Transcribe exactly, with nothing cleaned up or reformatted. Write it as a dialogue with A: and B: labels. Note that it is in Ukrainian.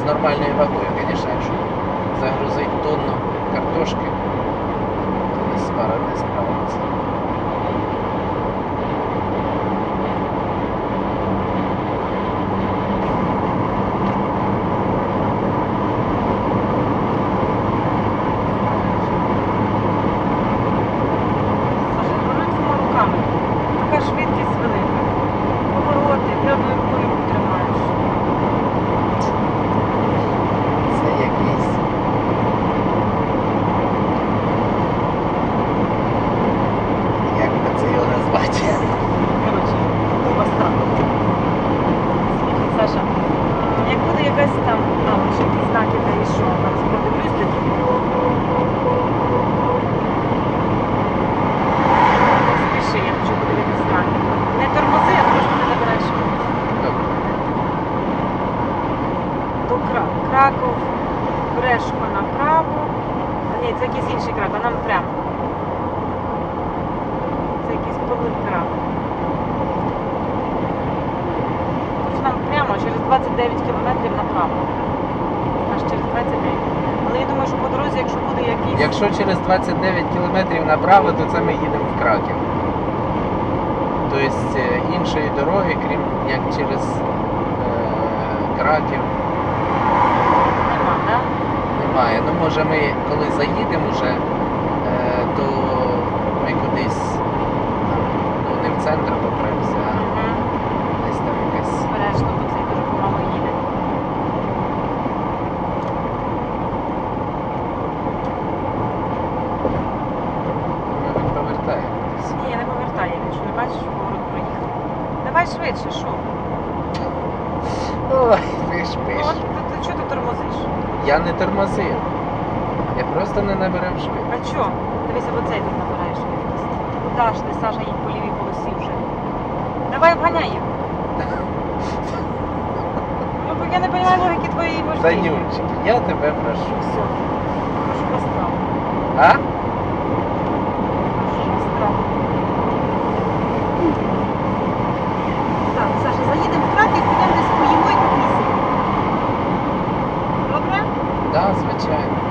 A: з нормальною вагою, звісно, якщо загрузить тонну картошки, то не спара не справиться.
B: Краков, Брешко направо. А ні, це якийсь інший Краков, а нам прямо. Це якийсь Павлик Краков. Тож нам прямо через двадцять дев'ять кілометрів направо. Аж через двадцять дев'ять. Але я думаю, що по дорозі, якщо буде якийсь...
A: Якщо через двадцять дев'ять кілометрів направо, то це ми їдемо в Краків. Тобто іншої дороги, крім як через е, Краків, немає. Ну, може, ми, коли заїдемо вже, е, то ми кудись, ну, не в центр попремося, а
B: Угу.
A: десь там якась...
B: Обережно, бо цей дуже помало їде.
A: Ну, він повертає кудись.
B: Ні, я не повертаю, він що не бачиш, що поворот проїхав. Давай швидше, що?
A: Ой, ти ж
B: Ну,
A: пиш.
B: от ти, ти чого ти тормозиш?
A: Я не тормозив. Я просто не набирав швидкість.
B: А чо? Дивися, оцей тут набираєш швидкість. Куда ж ти, Саша, їдь по лівій полосі вже. Давай обганяй їх. Ну, бо я не розумію логіки твоєї вождіння.
A: Танюрчик, я тебе прошу.
B: Все. Прошу по справу.
A: А?
B: Прошу по справу. Так, Саша, заїдемо в Краків, підемо десь поїмо і попісимо. Добре?
A: Так, да, звичайно.